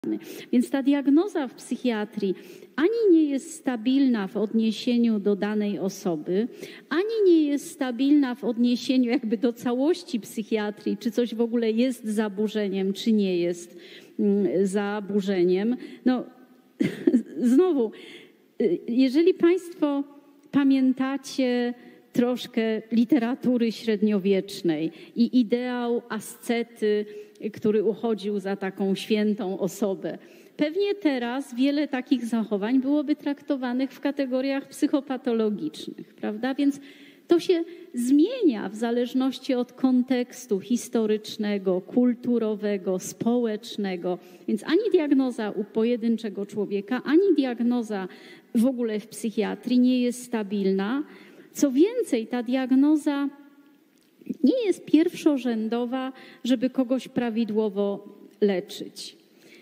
Więc ta diagnoza w psychiatrii ani nie jest stabilna w odniesieniu do danej osoby, ani nie jest stabilna w odniesieniu jakby do całości psychiatrii, czy coś w ogóle jest zaburzeniem, czy nie jest zaburzeniem. No, znowu, jeżeli Państwo pamiętacie troszkę literatury średniowiecznej i ideał ascety, który uchodził za taką świętą osobę, pewnie teraz wiele takich zachowań byłoby traktowanych w kategoriach psychopatologicznych, prawda? Więc to się zmienia w zależności od kontekstu historycznego, kulturowego, społecznego. Więc ani diagnoza u pojedynczego człowieka, ani diagnoza w ogóle w psychiatrii nie jest stabilna. Co więcej, ta diagnoza nie jest pierwszorzędowa, żeby kogoś prawidłowo leczyć.